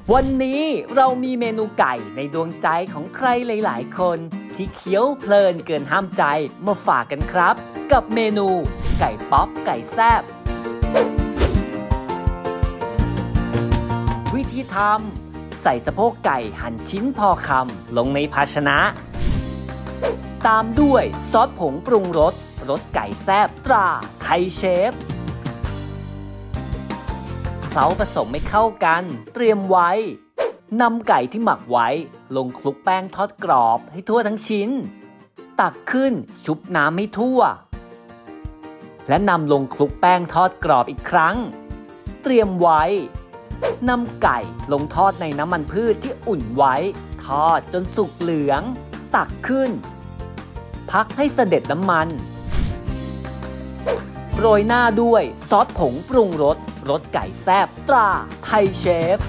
วันนี้เรามีเมนูไก่ในดวงใจของใครหลายๆคนที่เคี้ยวเพลินเกินห้ามใจมาฝากกันครับกับเมนูไก่ป๊อปไก่แซ่บวิธีทำใส่สะโพกไก่หั่นชิ้นพอคำลงในภาชนะตามด้วยซอสผงปรุงรสรสไก่แซ่บตราไทยเชฟเคล้าผสมให้เข้ากันเตรียมไว้นำไก่ที่หมักไว้ลงคลุกแป้งทอดกรอบให้ทั่วทั้งชิ้นตักขึ้นชุบน้ำให้ทั่วและนำลงคลุกแป้งทอดกรอบอีกครั้งเตรียมไว้นำไก่ลงทอดในน้ำมันพืชที่อุ่นไว้ทอดจนสุกเหลืองตักขึ้นพักให้เสด็จน้ำมันโรยหน้าด้วยซอสผงปรุงรสรสไก่แซ่บตราไทยเชฟ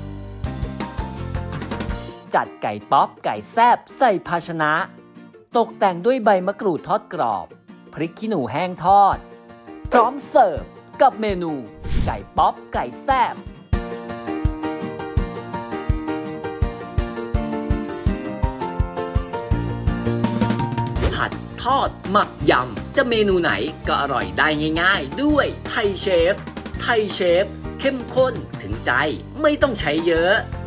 จัดไก่ป๊อปไก่แซ่บใส่ภาชนะตกแต่งด้วยใบมะกรูดทอดกรอบพริกขี้หนูแห้งทอดพร้อมเสิร์ฟกับเมนูไก่ป๊อปไก่แซ่บผัดทอดหมักยำจะเมนูไหนก็อร่อยได้ง่ายๆด้วยไทยเชฟเข้มข้นถึงใจไม่ต้องใช้เยอะ